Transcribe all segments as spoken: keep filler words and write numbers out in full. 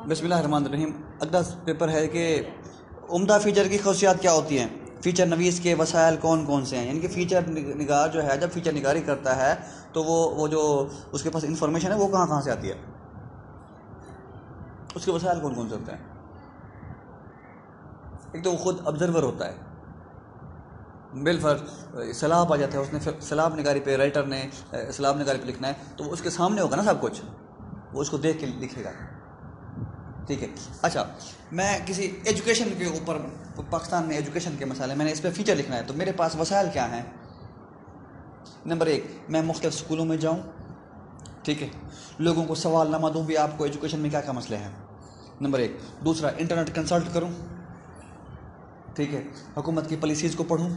بسم اللہ الرحمن الرحیم. اگلا پیپر ہے کہ عمدہ فیچر کی خصوصیات کیا ہوتی ہیں، فیچر نویس کے وسائل کون کون سے ہیں. یعنی کہ فیچر نگار جو ہے جب فیچر نگاری کرتا ہے تو وہ وہ جو اس کے پاس انفارمیشن ہے وہ کہاں کہاں سے آتی ہے، اس کے وسائل کون کون سے ہوتے ہیں. ایک تو وہ خود آبزرور ہوتا ہے، بالفرض سیلاب آ جاتا ہے، اس نے سیلاب نگاری پہ رائٹر نے سیلاب نگاری پہ لکھنا ہے تو وہ اس کے سامنے ہوگا نا سب کچھ، وہ اس کو دیکھ کے لکھے گا. ٹھیک ہے. اچھا میں کسی ایجوکیشن کے اوپر، پاکستان میں ایجوکیشن کے مسائل میں نے اس پہ فیچر لکھنا ہے تو میرے پاس وسائل کیا ہیں. نمبر ایک، میں مختلف اسکولوں میں جاؤں، ٹھیک ہے، لوگوں کو سوال نامہ دوں بھی آپ کو ایجوکیشن میں کیا کیا مسئلے ہیں. نمبر ایک. دوسرا، انٹرنیٹ کنسلٹ کروں، ٹھیک ہے، حکومت کی پالیسیز کو پڑھوں،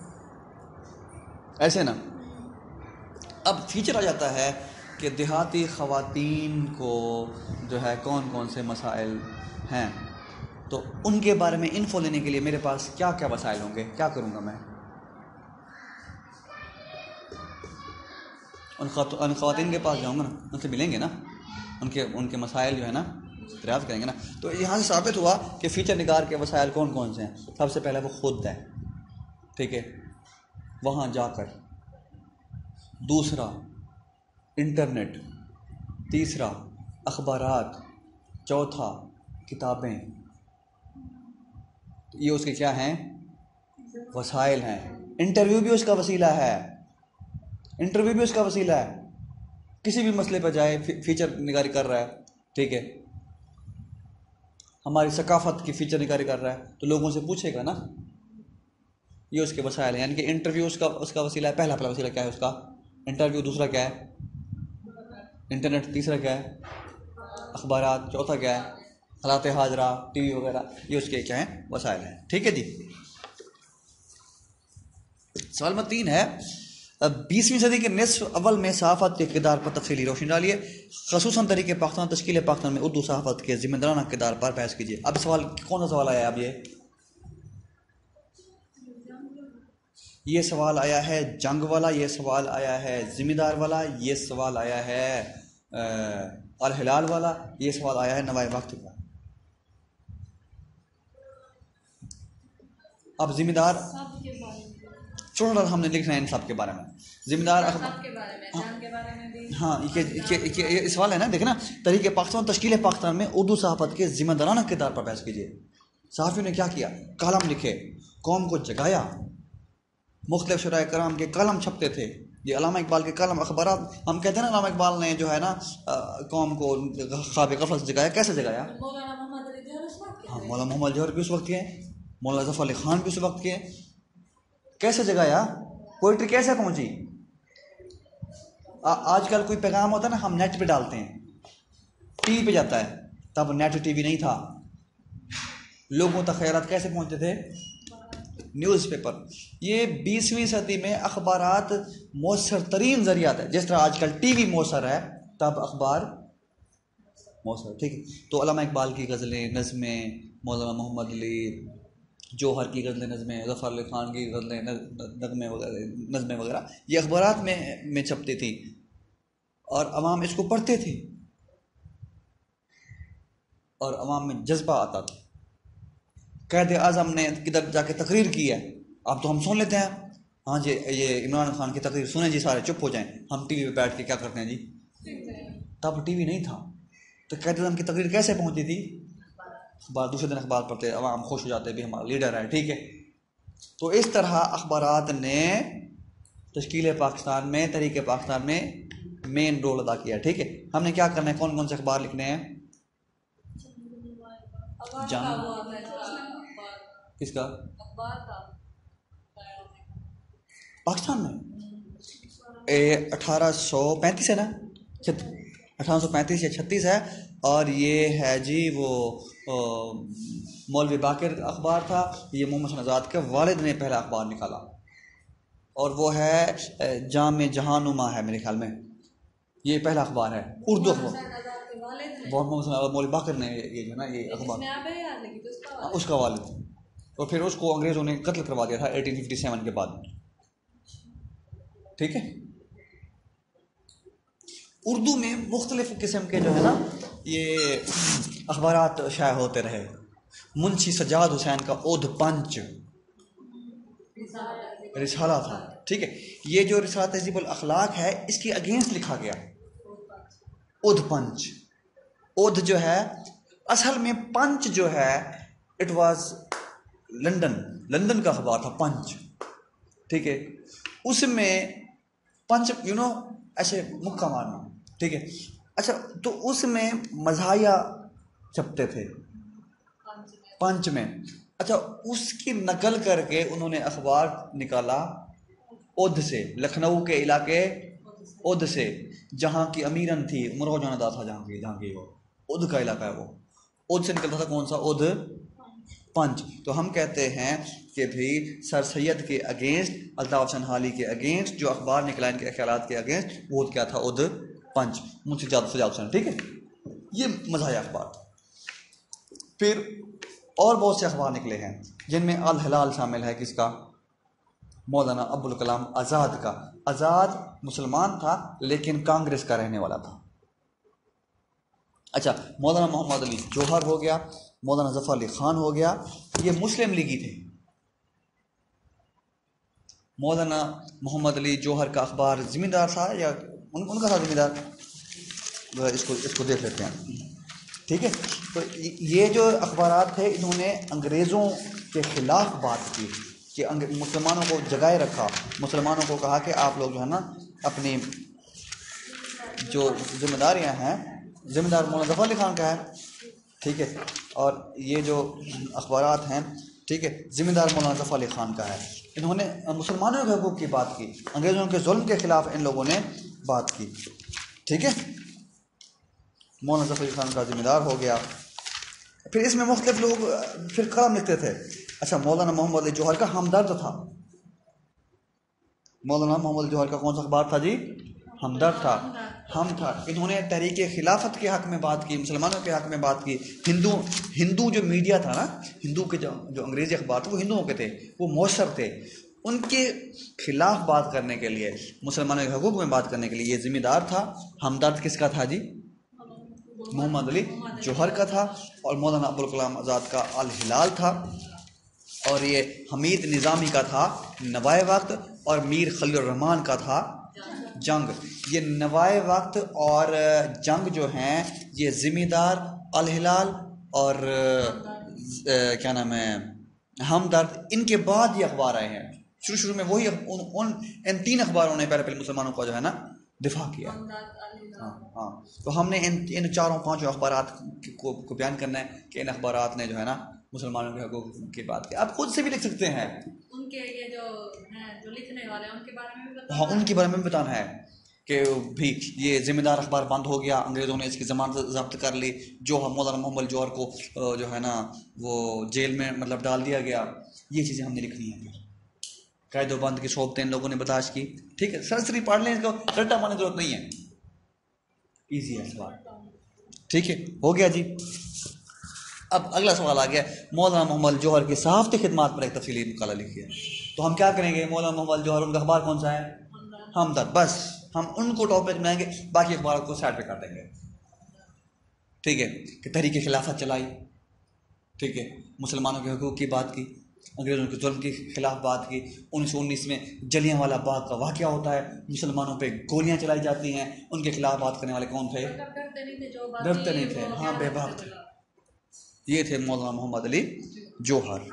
ایسے نا. اب فیچر آ جاتا ہے کہ دیہاتی خواتین کو جو ہے کون کون سے مسائل ہیں، تو ان کے بارے میں انفو لینے کے لیے میرے پاس کیا کیا وسائل ہوں گے، کیا کروں گا میں. ان خواتین کے پاس جاؤں گا نا، ان سے ملیں گے نا، ان کے ان کے مسائل جو ہے نا دریافت کریں گے نا. تو یہاں سے ثابت ہوا کہ فیچر نگار کے وسائل کون کون سے ہیں. سب سے پہلے وہ خود ہے، ٹھیک ہے، وہاں جا کر. دوسرا، انٹرنیٹ. تیسرا، اخبارات. چوتھا، کتابیں. یہ اس کے کیا ہیں، وسائل ہیں. انٹرویو بھی اس کا وسیلہ ہے، انٹرویو بھی اس کا وسیلہ ہے. کسی بھی مسئلے پہ جائے، فیچر نگاری کر رہا ہے، ٹھیک ہے، ہماری ثقافت کی فیچر نگاری کر رہا ہے تو لوگوں سے پوچھے گا نا. یہ اس کے وسائل ہیں. یعنی کہ انٹرویو اس کا اس کا وسیلہ ہے. پہلا پہلا وسیلہ کیا ہے اس کا، انٹرویو. دوسرا کیا ہے، انٹرنیٹ. تیسرا کیا ہے، اخبارات. چوتھا کیا ہے، حالات حاضرہ، ٹی وی وغیرہ. یہ اس کے کیا ہیں، وسائل ہیں. ٹھیک ہے جی. سوال نمبر تین ہے، بیسویں صدی کے نصف اول میں صحافت کے کردار پر تفصیلی روشنی ڈالیے. خصوصاً طریقے پاکستان تشکیل پاکستان میں اردو صحافت کے ذمہ دارانہ کردار پر بحث کیجیے. اب سوال کون سا سوال آیا ہے، اب یہ یہ سوال آیا ہے جنگ والا، یہ سوال آیا ہے ذمہ دار والا، یہ سوال آیا ہے الہلال والا، یہ سوال آیا ہے نوائے وقت کا. اب ذمہ دار چھوڑا ہم نے لکھنا ہے ان سب کے بارے میں. ذمہ دار ہاں یہ سوال ہے نا، دیکھنا. طریقے پاکستان تشکیل پاکستان میں اردو صحافت کے ذمہ دارانہ کردار پر بحث کیجیے. صحافیوں نے کیا کیا، کالم لکھے، قوم کو جگایا. مختلف شرائع کرام کے کالم چھپتے تھے. یہ علامہ اقبال کے کالم، اخبارات. ہم کہتے ہیں نا علامہ اقبال نے جو ہے نا قوم کو خواب غفلت سے جگایا. کیسے جگایا؟ ہاں، مولانا محمد جوہر بھی اس وقت کے، مولانا ظفر علی خان بھی اس وقت کے. کیسے جگایا، پوئٹری کیسے پہنچی. آج کل کوئی پیغام ہوتا ہے نا، ہم نیٹ پہ ڈالتے ہیں، ٹی وی پہ جاتا ہے. تب نیٹ ٹی وی نہیں تھا. لوگوں تک خیالات کیسے پہنچتے تھے، نیوز پیپر. یہ بیسویں صدی میں اخبارات مؤثر ترین ذریعہ ہے. جس طرح آج کل ٹی وی مؤثر ہے، تب اخبار مؤثر. ٹھیک ہے. تو علامہ اقبال کی غزلیں، نظمیں، مولانا محمد علی جوہر کی غزلیں، نظمیں، ظفر علی خان کی غزلیں، نظمیں وغیرہ نظمیں وغیرہ یہ اخبارات میں میں چھپتی تھی اور عوام اس کو پڑھتے تھے اور عوام میں جذبہ آتا تھا. قائد اعظم نے کدھر جا کے تقریر کی ہے، اب تو ہم سن لیتے ہیں، ہاں جی یہ عمران خان کی تقریر سنیں جی، سارے چپ ہو جائیں. ہم ٹی وی پہ بیٹھ کے کیا کرتے ہیں جی، تب ٹی وی نہیں تھا. تو قائد اعظم کی تقریر کیسے پہنچتی تھی، اخبار. دوسرے دن اخبار پڑھتے، عوام خوش ہو جاتے بھی ہمارا لیڈر ہے. ٹھیک ہے. تو اس طرح اخبارات نے تشکیل پاکستان میں، تحریک پاکستان میں مین رول ادا کیا. ٹھیک ہے. ہم نے کیا کرنا ہے، کون کون سے اخبار لکھنے ہیں. جان کس کا، پاکستان میں اٹھارہ سو پینتیس ہے نا، اٹھارہ سو پینتیس یا چھتیس ہے. اور یہ ہے جی وہ مولوی باقر اخبار تھا. یہ محمد حسین آزاد کے والد نے پہلا اخبار نکالا اور وہ ہے جامع جہاں نما ہے میرے خیال میں. یہ پہلا اخبار ہے اردو اخبار. مولوی باقر نے یہ جو ہے نا یہ اخبار، اس کا والد. اور پھر اس کو انگریزوں نے قتل کروا دیا تھا اٹھارہ سو سیون کے بعد. ٹھیک ہے. اردو میں مختلف قسم کے جو ہے نا یہ اخبارات شائع ہوتے رہے. منشی سجاد حسین کا اودھ پنچ رسالہ تھا. ٹھیک ہے, یہ جو رسالہ تہذیب الاخلاق ہے اس کی اگینسٹ لکھا گیا اودھ پنچ. اودھ جو ہے اصل میں پنچ جو ہے اٹ واز لندن لندن کا اخبار تھا پنچ. ٹھیک ہے, اس میں پنچ یو نو ایسے مکہ مارنا. ٹھیک ہے, اچھا تو اس میں مزاحیہ چھپتے تھے پنچ میں. اچھا اس کی نقل کر کے انہوں نے اخبار نکالا اودھ سے, لکھنؤ کے علاقے اودھ سے, جہاں کی امیرن تھی عمر جاندہ تھا, جہاں کی جہاں کی وہ اودھ کا علاقہ ہے, وہ اودھ سے نکلتا تھا کون سا اودھ پنچ. تو ہم کہتے ہیں کہ بھی سر سید کے اگینسٹ, الطاف سنہالی کے اگینسٹ جو اخبار نکلا ان کے خیالات کے اگینسٹ, وہ کیا تھا اودھ پنچ, منشی سجاد حسین. ٹھیک ہے, یہ مزاحیہ اخبار. پھر اور بہت سے اخبار نکلے ہیں جن میں الہلال شامل ہے, کس کا, مولانا ابوالکلام آزاد کا. آزاد مسلمان تھا لیکن کانگریس کا رہنے والا تھا. اچھا, مولانا محمد علی جوہر ہو گیا, مولانا ظفر علی خان ہو گیا, یہ مسلم لیگی تھے. مولانا محمد علی جوہر کا اخبار ذمہ دار تھا یا ان, ان کا تھا ذمہ دار, اس کو اس کو دیکھ لیتے ہیں. ٹھیک ہے, تو یہ جو اخبارات تھے انہوں نے انگریزوں کے خلاف بات کی کہ مسلمانوں کو جگائے رکھا, مسلمانوں کو کہا کہ آپ لوگ جو ہے نا اپنی جو ذمہ داریاں ہیں, ذمہ دار مولانا ظفر علی خان کا ہے. ٹھیک ہے, اور یہ جو اخبارات ہیں, ٹھیک ہے, ذمہ دار مولانا ظفر علی خان کا ہے. انہوں نے مسلمانوں کے حقوق کی بات کی, انگریزوں کے ظلم کے خلاف ان لوگوں نے بات کی. ٹھیک ہے, مولانا ظفر علی خان کا ذمہ دار ہو گیا. پھر اس میں مختلف لوگ پھر کلام لکھتے تھے. اچھا, مولانا محمد علی جوہر کا ہمدرد تھا. مولانا محمد علی جوہر کا کون سا اخبار تھا جی, ہمدرد تھا. ہم تھا انہوں نے تحریک خلافت کے حق میں بات کی, مسلمانوں کے حق میں بات کی. ہندو ہندو جو میڈیا تھا نا, ہندو کے جو جو انگریزی اخبار تھے وہ ہندوؤں کے تھے, وہ مؤثر تھے. ان کے خلاف بات کرنے کے لیے, مسلمانوں کے حقوق میں بات کرنے کے لیے یہ ذمہ دار تھا. ہمدرد کس کا تھا جی, محمد علی جوہر کا تھا. اور مولانا ابوالکلام آزاد کا الہلال تھا. اور یہ حمید نظامی کا تھا نوائے وقت, اور میر خلیل الرحمان کا تھا جنگ. یہ نوائے وقت اور جنگ جو ہیں یہ ذمہ دار, الہلال اور کیا نام ہے ہمدرد, ان کے بعد یہ اخبار آئے ہیں. شروع شروع میں وہی ان, ان, ان تین اخباروں نے پہلے پہلے مسلمانوں کا جو ہے نا دفاع کیا. ہاں ہاں تو ہم نے ان ان چاروں پانچوں اخبارات کو, کو بیان کرنا ہے کہ ان اخبارات نے جو ہے نا مسلمانوں کے حقوق کی بات کی. آپ خود سے بھی لکھ سکتے ہیں, ان کے یہ جو ہیں جو لکھنے والے ہیں ان کے بارے میں بھی بتانا. ہاں, ان کے بارے میں بھی بتانا ہے کہ بھی یہ ذمہ دار اخبار بند ہو گیا, انگریزوں نے اس کی ضمانت ضبط کر لی, جو مولانا محمد جوہر کو جو ہے نا وہ جیل میں مطلب ڈال دیا گیا. یہ چیزیں ہم نے لکھنی ہیں. پھر قید و بند کی صحبتیں ان لوگوں نے برداشت کی. ٹھیک ہے, سرسری پڑھ لیں, اس کو رٹا مارنے کی ضرورت نہیں ہے, ایزی ہے سوال. ٹھیک ہے, ہو گیا جی. اب اگلا سوال آ گیا, مولانا محمد جوہر کی صحافتی خدمات پر ایک تفصیلی مقالہ لکھی ہے. تو ہم کیا کریں گے, مولانا محمد جوہر ان کا اخبار کون سا ہے, ہمدرد. بس ہم ان کو ٹاپک بنائیں گے, باقی اخبارات کو سائڈ پہ کر دیں گے. ٹھیک ہے, کہ تحریک خلافت چلائی. ٹھیک ہے, مسلمانوں کے حقوق کی بات کی, انگریزوں کے ظلم کے خلاف بات کی. انیس سو انیس میں جلیاں والا باغ کا واقعہ ہوتا ہے, مسلمانوں پہ گولیاں چلائی جاتی ہیں, ان کے خلاف بات کرنے والے کون تھے, ڈرتے نہیں تھے, ہاں بے باک تھے. یہ تھے مولانا محمد علی جوہر.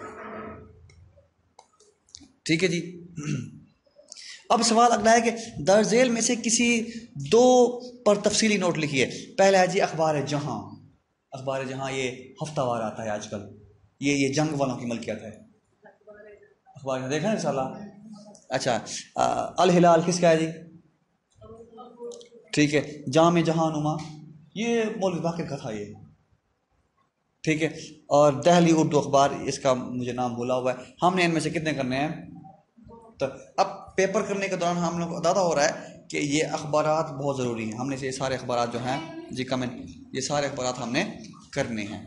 ٹھیک ہے جی. اب سوال اگلا ہے کہ درج ذیل میں سے کسی دو پر تفصیلی نوٹ لکھیے. پہلا ہے جی اخبار جہاں. اخبار جہاں یہ ہفتہ وار آتا ہے آج کل, یہ یہ جنگ والوں کی ملکیت ہے. اخبار جہاں دیکھا ہے انشاءاللہ. اچھا, الہلال کس کا ہے جی, ٹھیک ہے. جامع جہاں نما یہ مولوی باقر کا تھا یہ. ٹھیک ہے, اور دہلی اردو اخبار, اس کا مجھے نام بھولا ہوا ہے. ہم نے ان میں سے کتنے کرنے ہیں, تو اب پیپر کرنے کے دوران ہم لوگ کو اندازہ ہو رہا ہے کہ یہ اخبارات بہت ضروری ہیں. ہم نے یہ سارے اخبارات جو ہیں جی کمنٹ, یہ سارے اخبارات ہم نے کرنے ہیں.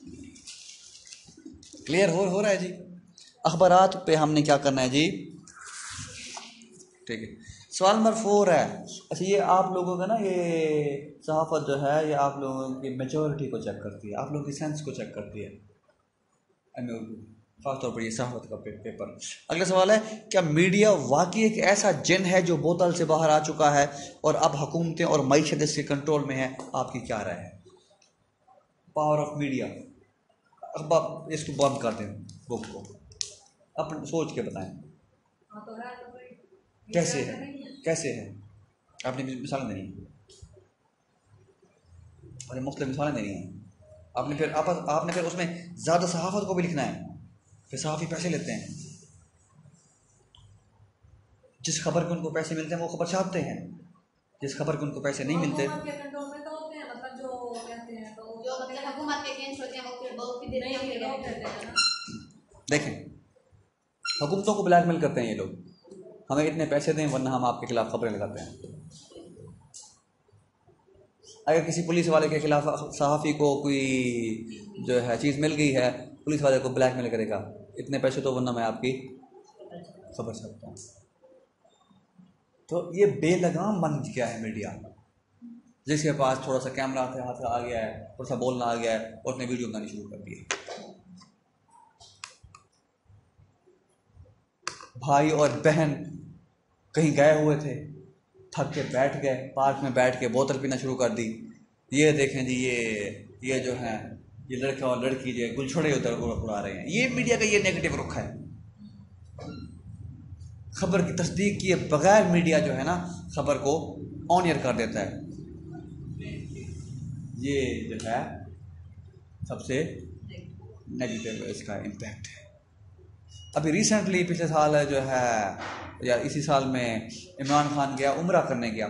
کلیئر ہو ہو رہا ہے جی. اخبارات پہ ہم نے کیا کرنا ہے جی, ٹھیک ہے. سوال نمبر فور ہے، اچھا یہ آپ لوگوں کا نا یہ صحافت جو ہے یہ آپ لوگوں کی میچورٹی کو چیک کرتی ہے، آپ لوگوں کی سینس کو چیک کرتی ہے، خاص طور پر یہ صحافت کا پیپر۔ اگلا سوال ہے، کیا میڈیا واقعی ایک ایسا جن ہے جو بوتل سے باہر آ چکا ہے اور اب حکومتیں اور معیشت اس کے کنٹرول میں ہے؟ آپ کی کیا رائے ہے؟ پاور آف میڈیا، اب آپ اس کو بند کر دیں بک کو، اپنے سوچ کے بتائیں کیسے ہے، کیسے ہے؟ آپ نے مثالیں دینی ہیں، اور مختلف مثالیں دینی ہیں، آپ نے پھر آپ آپ نے پھر اس میں زیادہ صحافت کو بھی لکھنا ہے، پھر صحافی پیسے لیتے ہیں، جس خبر کے ان کو پیسے ملتے ہیں وہ خبر چھاپتے ہیں، جس خبر کے ان کو پیسے نہیں ملتے۔ دیکھیں حکومتوں کو بلیک میل کرتے ہیں یہ لوگ، ہمیں اتنے پیسے دیں ورنہ ہم آپ کے خلاف خبریں لگاتے ہیں۔ اگر کسی پولیس والے کے خلاف صحافی کو کوئی جو ہے چیز مل گئی ہے، پولیس والے کو بلیک میل کرے گا، اتنے پیسے تو ورنہ میں آپ کی خبر چھاپتا ہوں۔ تو یہ بے لگام بن گیا ہے میڈیا، جس کے پاس تھوڑا سا کیمرہ ہاتھ آ گیا ہے، تھوڑا سا بولنا آ گیا ہے، اور اس نے ویڈیو بنانی شروع کر دی ہے۔ بھائی اور بہن کہیں گئے ہوئے تھے، تھک کے بیٹھ گئے، پارک میں بیٹھ کے بوتل پینا شروع کر دی، یہ دیکھیں جی یہ یہ جو ہے یہ لڑکا اور لڑکی جو گل چھوڑے ادھر اڑا رہے ہیں۔ یہ میڈیا کا یہ نیگیٹو رخ ہے، خبر کی تصدیق کیے بغیر میڈیا جو ہے نا خبر کو آن ایئر کر دیتا ہے، یہ جو ہے سب سے نیگیٹو اس کا امپیکٹ ہے۔ ابھی ریسنٹلی پچھلے سال جو ہے یا اسی سال میں عمران خان گیا عمرہ کرنے گیا،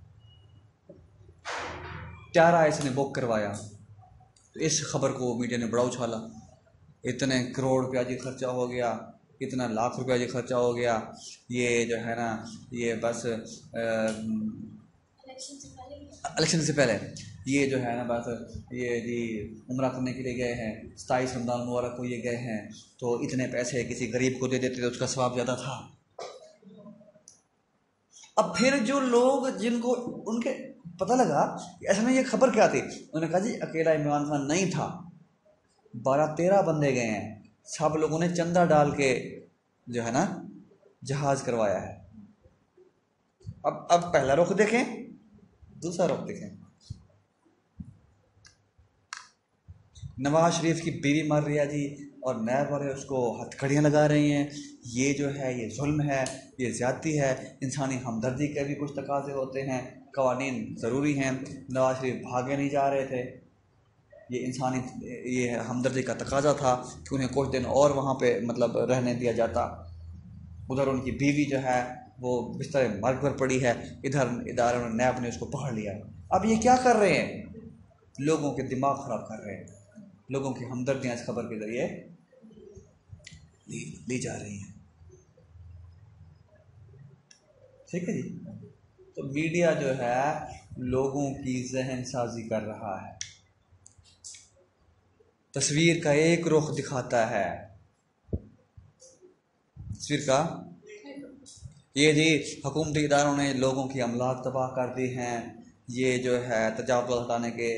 ٹیارا اس نے بک کروایا، تو اس خبر کو میڈیا نے بڑا اچھالا، اتنے کروڑ روپیہ جی خرچہ ہو گیا، اتنا لاکھ روپیہ جی خرچہ ہو گیا، یہ جو ہے نا یہ بس الیکشن سے پہلے یہ جو ہے نا بس یہ جی عمرہ کرنے کے لیے گئے ہیں، ستائیس رمضان مبارک کو یہ گئے ہیں، تو اتنے پیسے کسی غریب کو دے دیتے تو اس کا ثواب زیادہ تھا۔ اب پھر جو لوگ جن کو ان کے پتہ لگا کہ اصل میں یہ خبر کیا تھی، انہوں نے کہا جی اکیلا عمران خان نہیں تھا، بارہ تیرہ بندے گئے ہیں، سب لوگوں نے چندہ ڈال کے جو ہے نا جہاز کروایا ہے۔ اب اب پہلا رخ دیکھیں، دوسرا رخ دیکھیں، نواز شریف کی بیوی مر رہی ہے جی اور نیب والے اس کو ہتھکڑیاں لگا رہی ہیں، یہ جو ہے یہ ظلم ہے، یہ زیادتی ہے، انسانی ہمدردی کے بھی کچھ تقاضے ہوتے ہیں، قوانین ضروری ہیں، نواز شریف بھاگے نہیں جا رہے تھے، یہ انسانی یہ ہمدردی کا تقاضا تھا کہ انہیں کچھ دن اور وہاں پہ مطلب رہنے دیا جاتا۔ ادھر ان کی بیوی جو ہے وہ بستر مرگ پر پڑی ہے، ادھر ادارے نیب نے اس کو پکڑ لیا۔ اب یہ کیا کر رہے ہیں؟ لوگوں کے دماغ خراب کر رہے ہیں، لوگوں کی ہمدردیاں اس خبر کے ذریعے لی, لی جا رہی ہیں۔ ٹھیک ہے جی، تو میڈیا جو ہے لوگوں کی ذہن سازی کر رہا ہے، تصویر کا ایک رخ دکھاتا ہے، تصویر کا یہ جی حکومتی اداروں نے لوگوں کی املاک تباہ کر دی ہیں، یہ جو ہے تجاوز ہٹانے کے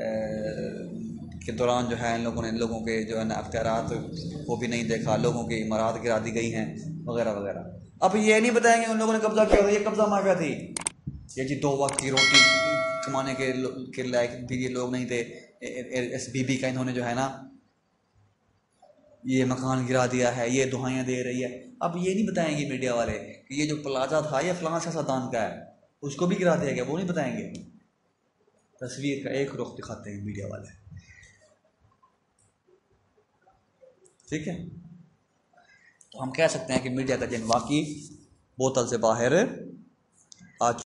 کے دوران جو ہے ان لوگوں نے لوگوں کے جو ہے نا اختیارات وہ بھی نہیں دیکھا، لوگوں کی عمارات گرا دی گئی ہیں وغیرہ وغیرہ۔ اب یہ نہیں بتائیں گے ان لوگوں نے قبضہ کیا تھا، یہ قبضہ مافیا تھی، یہ جی دو وقت کی روٹی کمانے کے کے لائق بھی یہ لوگ نہیں تھے، اس بی بی کا انہوں نے جو ہے نا یہ مکان گرا دیا ہے، یہ دہائیاں دے رہی ہے۔ اب یہ نہیں بتائیں گے میڈیا والے کہ یہ جو پلازا تھا یہ فلاں سیاستدان کا ہے، اس کو بھی گرا دیا گیا، وہ نہیں بتائیں گے، تصویر کا ایک رخ دکھاتے ہیں میڈیا والے۔ ٹھیک ہے، تو ہم کہہ سکتے ہیں کہ میڈیا کا جن واقعی بوتل سے باہر آ